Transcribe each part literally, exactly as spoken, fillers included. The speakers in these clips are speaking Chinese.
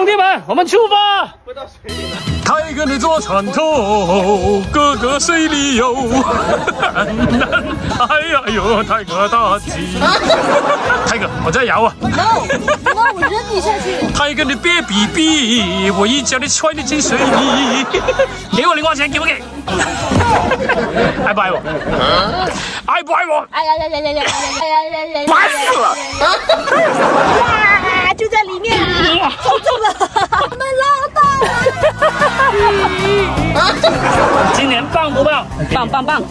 弟们，我们出发！ 泰哥你坐船头，哥哥水里游。哎呀呦，泰哥大吉！泰哥，我在摇啊。 no， 那我扔你下去。 泰哥你别比比，我一脚你踹你进水里。给我零花钱，给不给？爱不爱我？爱不爱我？ 哎呀呀呀呀呀呀呀呀呀！ 烦死了！ 哇，就在里面，抽中了，我们捞到了！ 今年棒不棒？ 棒棒棒！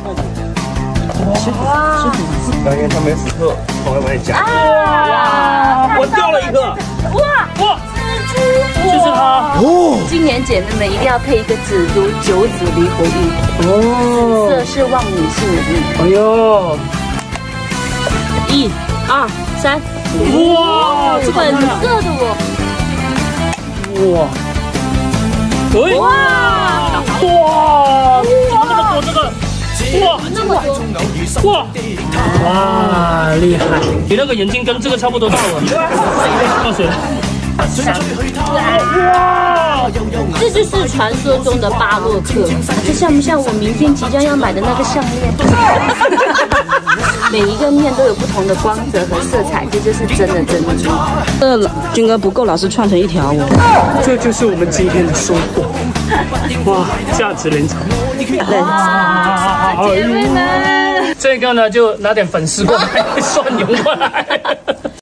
哇！刚才他没死透，我来帮你夹。 哇！我掉了一个。 哇哇！ 蜘蛛， 就是它。 哦！今年姐妹们一定要配一个紫竹九紫离火玉。哦。紫色是旺女幸运。 哎呦！ 一、二、三。 哇！ 粉色的我。 哇！对。哇！哇！怎么那么多这个？哇， 那么多！哇哇，厉害！你那个眼睛跟这个差不多大了。放水了。哇！ 这就是传说中的巴洛克，这像不像我明天即将要买的那个项链？每一个面都有不同的光泽和色彩，这就是真的珍珠。呃，军哥不够，老师串成一条哦。 这就是我们今天的收获。哇，价值连城。 哇，姐妹们， 这个呢，就拿点粉丝过来，蒜蓉过来。